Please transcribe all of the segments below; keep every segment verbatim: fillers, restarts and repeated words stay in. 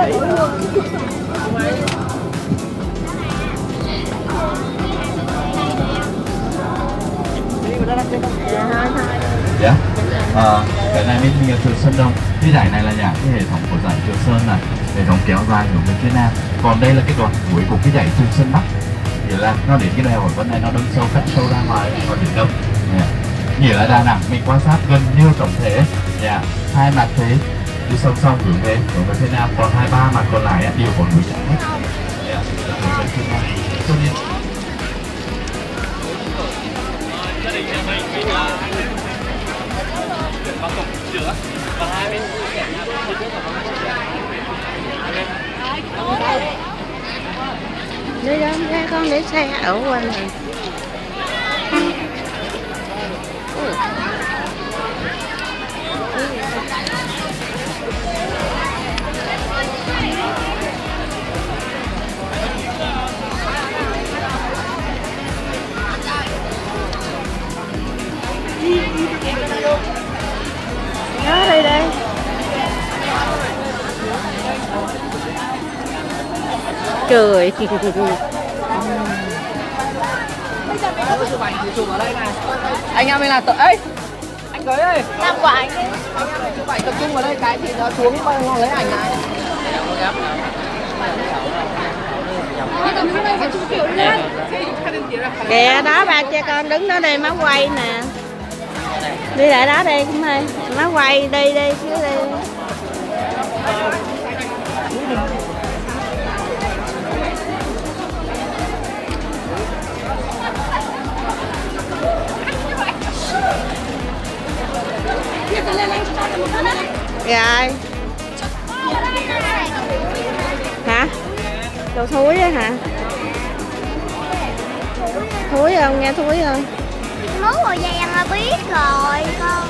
Dạ. À, cái này bên nhà Trường Sơn Đông. Cái giải này là dạng cái hệ thống của giải Trường Sơn này, hệ thống kéo dài hướng về phía nam. Còn đây là cái đoạn cuối của cái giải Trường Sơn Bắc. Nghĩa là nó đến cái đèo Hải Vân này nó đâm sâu cắt sâu ra ngoài vào biển Đông. Yeah. Nghĩa là Đà Nẵng mình quan sát gần như tổng thể. Yeah. Hai mặt thế đi song song hướng về hướng về phía nam, còn hai ba mặt còn lại đều có núi trắng hết. Yeah. Hướng về phía nam. Cho nên và hai bên kẻ nhà bên trước đi đó ra con để xe ở quanh này. Đó đây đây. Trời. anh em mình là tự ấy anh cưới ơi Làm của anh đi. anh em mình chụp ảnh tập trung vào đây cái thì nó xuống mà lấy ảnh này Kìa đó ba cha con đứng đó đây má quay nè. Đi lại đó đi cũng hay. Má quay đi đi chứ đi. Rồi. Hả? Đồ thúi á hả? Thúi không? Nghe thúi không? Món màu vàng là biết rồi con.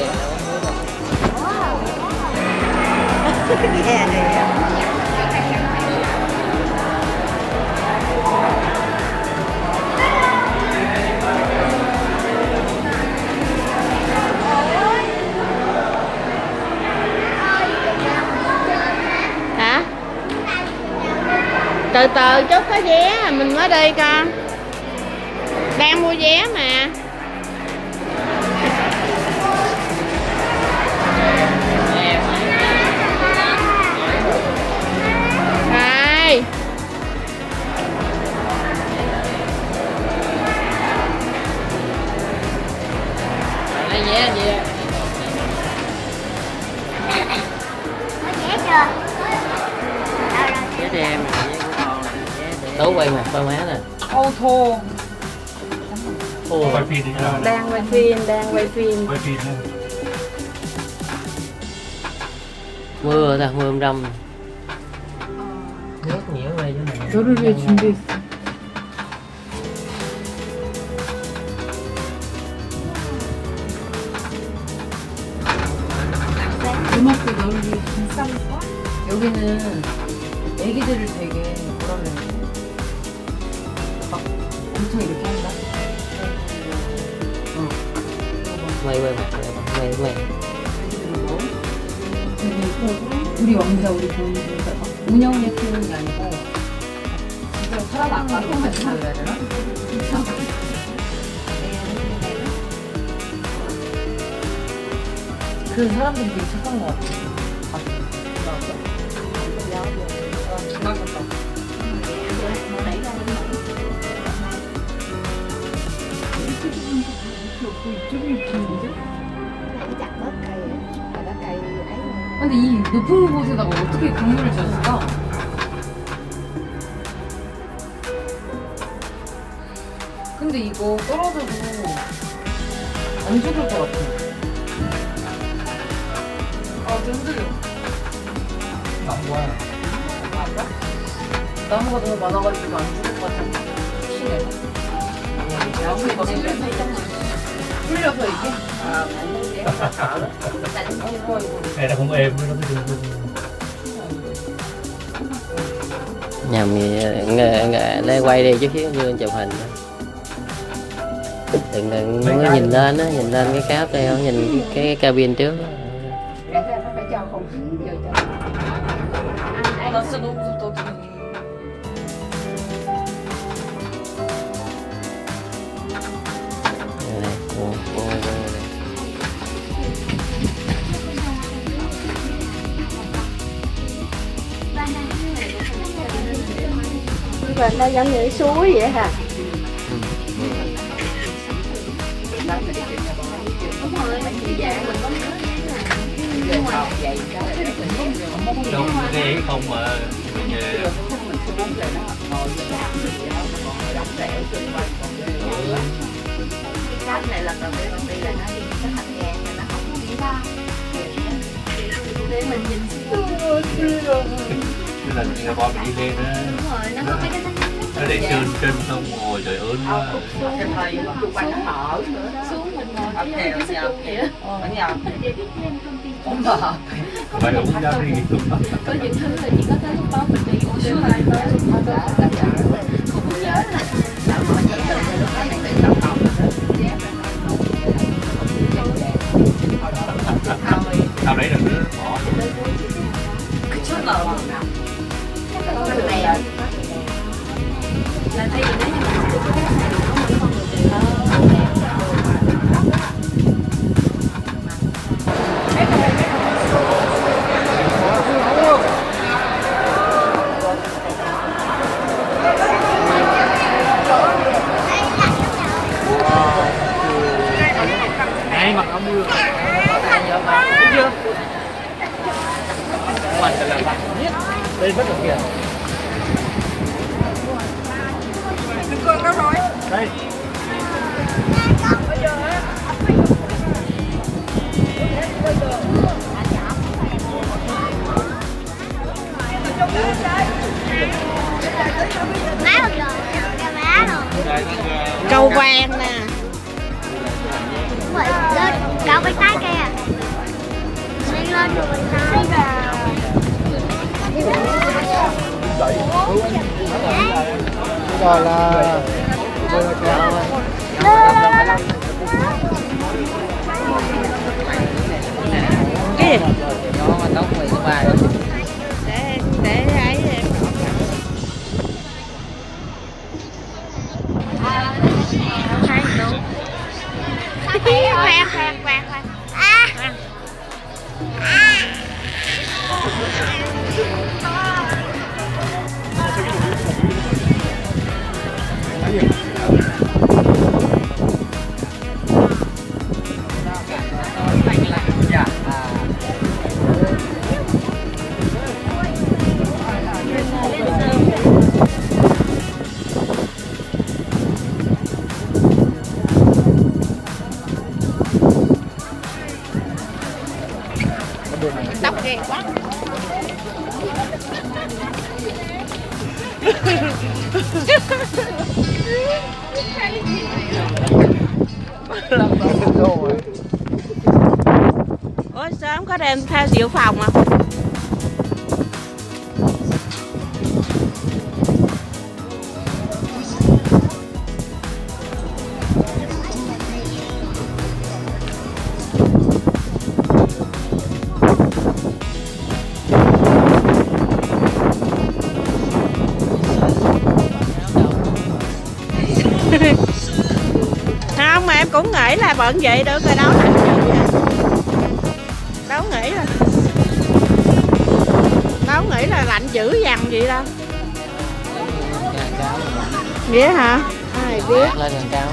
Hả? Từ từ chút có vé mình mới đi con. Đang mua vé mà. Rồi. đây nhé gì Vé chưa? vé cho em Tú quay mặt ba má nè Ô thô. Quay phim đi ra. Đang quay phim, đang quay phim. Quay phim nữa. mưa ta mưa râm nước nhiều về chỗ này 너를 위해 준비했어. 음악도 너를 위해 준비했어. 여기는 애기들을 되게 뭐라 그래. 막 엄청 이렇게 한다. 어. mày quay mặt mày mày 되게 이쁘고 우리 왕자 우리 보이니까 운영에 쓰는 게 아니고 진짜 사람 아까 통만 그래야 되나? 그 사람들이 되게 착한 것 같아. 근데 이 높은 곳에다가 어떻게 건물을 지었을까? 근데 이거 떨어져도 안 죽을 것 같아. 아, 흔들려. 나무야. 나무가 너무 많아가지고 안 죽을 것 같아. 시네. 나무가 뚫려서 있잖아. 뚫려서 이게? 아, Này là không êm nó mới được. nhầm gì nghề nghề đây quay đi chút xíu như chụp hình đừng đừng có nhìn lên á, nhìn lên cái cáp đây không nhìn cái, cái cabin trước á. 나 진짜 너무 무섭다 어떡해. Đây, cô, cô, cô, đây. Mình đâu giống như suối vậy hả? Đâu nghe không mà về Cái này là đầu tiên đi là nó đi cái thành ngàn là nó không có đi ra để mình nhìn cái lần Singapore mình đi lên á, nó có mấy cái nó để trên trên không ngồi trời ớn quá. cái thời chung quanh nó mở nữa xuống mình ngồi ở cái cái xích vậy đó ở nhà không mở Phải uống ra đi. có những thứ là chỉ có tới lúc đó mình đi còn xuống lại tới lúc đó không có nhớ là Tao lấy được nữa bỏ cái chỗ lợn cái này là thay vì nếu như mình chưa có cái này nó mình không được tiền này mặc áo mưa chưa ngoài sẽ là bạn nhất đây rất là kìa con đâu rồi đây Má rồi, má rồi. Câu vàng nè. Vậy lên, cậu bên tay kìa. Đi lên rồi bên tay vào. Rồi là Cái gì? Nó mà tóc mày thứ ba rồi. Để để ấy em. Khoan, khoan, khoan, khoan. À. À. Tóc ghê quá. Ôi sao không có đem theo dự phòng à? Không mà em cũng nghĩ là bận vậy được rồi đó. Đâu nghĩ là Đâu nghĩ là lạnh dữ dằn vậy đâu. Vậy hả? Ai biết. Lên gần cao.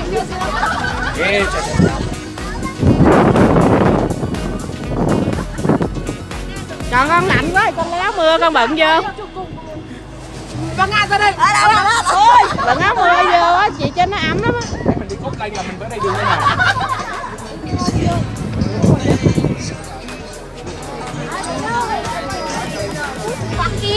Còn con lạnh quá con áo mưa con bận vô. con Nga ra đây Ôi, bận áo mưa vô á chị cho nó ấm lắm á. mình đi cốt đây là mình phải đây đường đây nè. Con kia.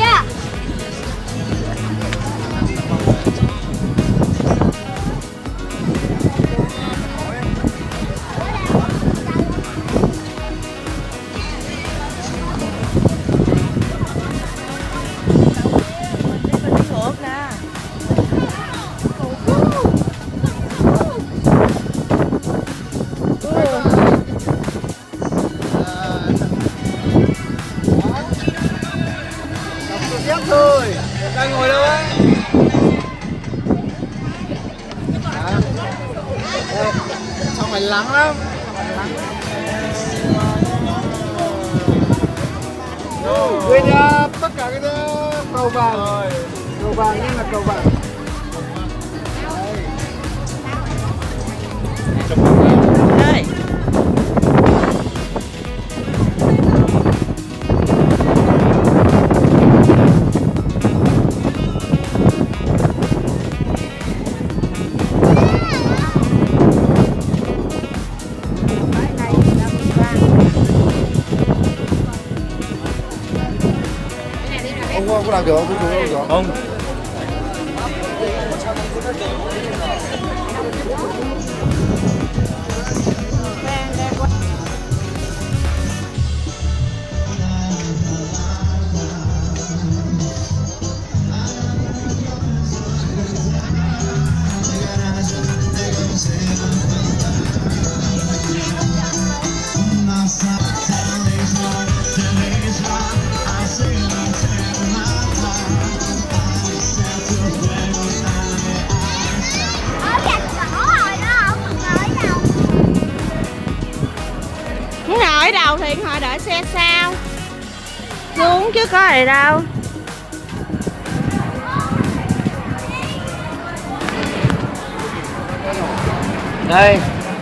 nặng lắm. Quên uh, tất cả cái uh, cầu vàng. Cầu vàng nhưng là cầu vàng. Đây. Ông có làm được không? Tôi không được. Không. Muốn ngồi ở đâu thì ngồi đợi xe sau. Xuống chứ có gì đâu. Đây.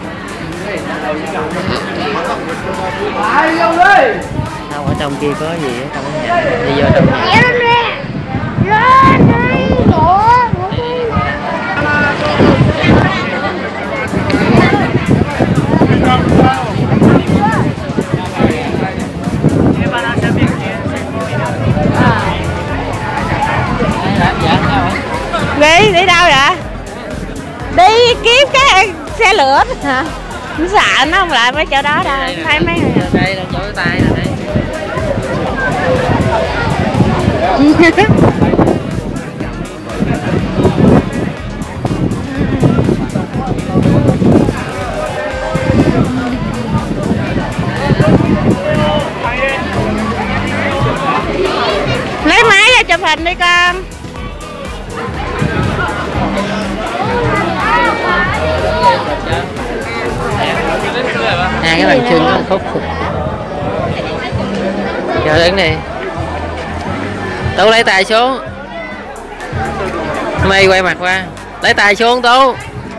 Không, ở trong kia có gì ở trong cái nhà. Đi vô trong nhà. Lên đi. Đổ. Đi, đi đâu vậy? Đi kiếm cái xe lửa hả? Không sợ nó không lại mấy chỗ đó đâu. Thấy mấy người. Đây là chỗ cái tay rồi đây. Lấy máy ra chụp hình đi con. Hai cái bàn chân nó khúc phục. Chờ đứng đi. Tú lấy tay xuống. Mày quay mặt qua. Lấy tay xuống Tú.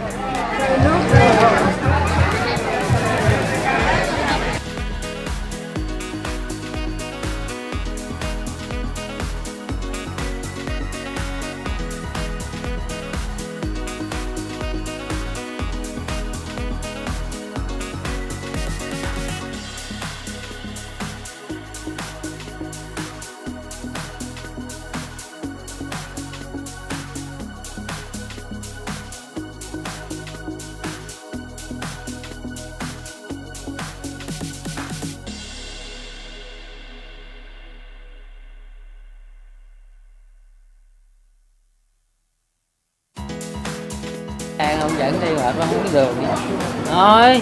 Đang ông dẫn đi mà nó không có đường đi. Thôi.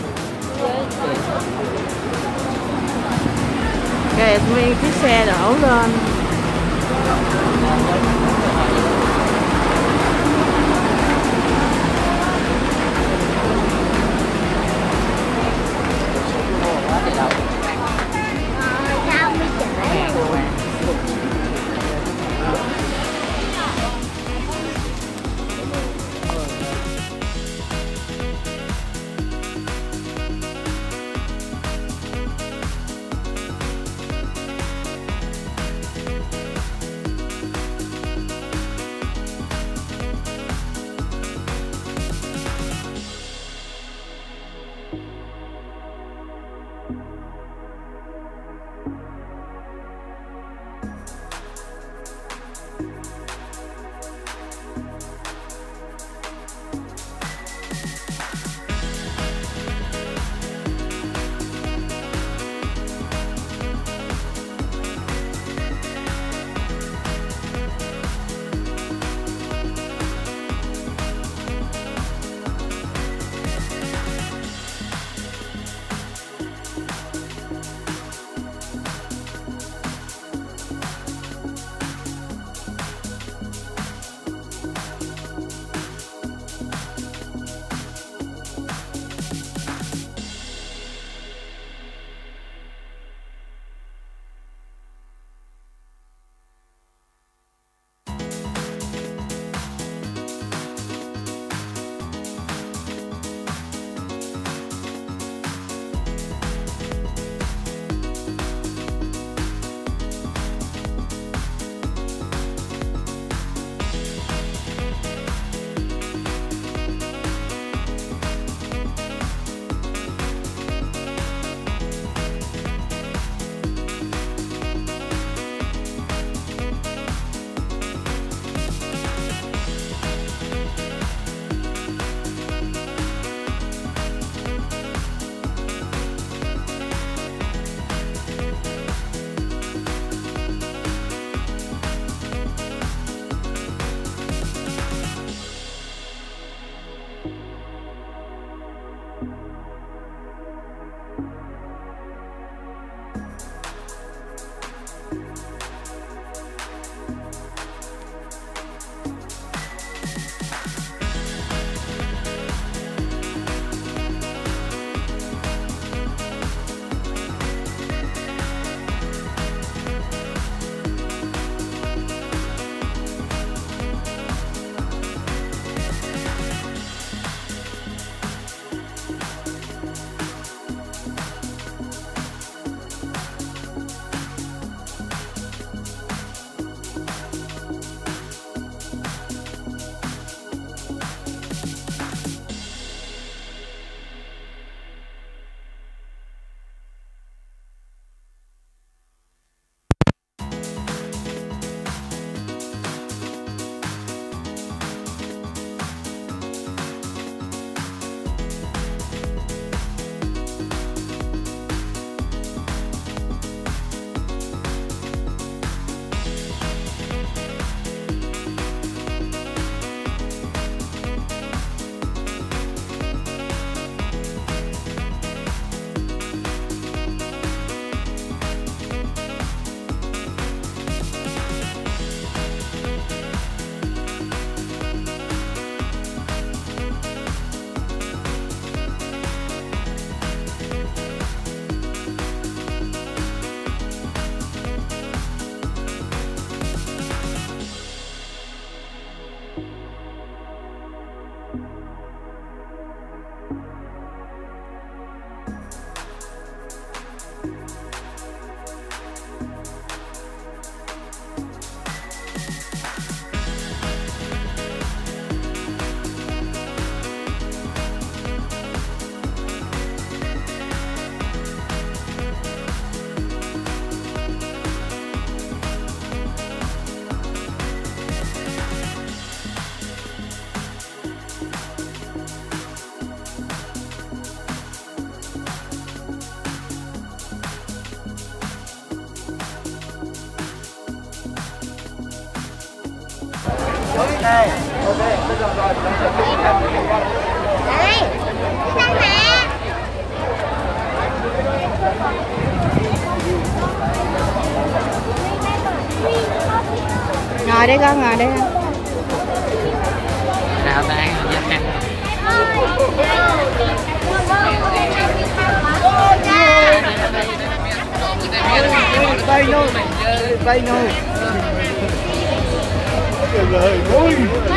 Kìa nguyên cái xe đổ lên. đây. Ok, bây giờ rồi. Đây, sang mẹ. Ngồi đi con, ngồi đi. Nào ta ăn cho ăn. Tay nhau, tay nhau. Trời ơi, ôi.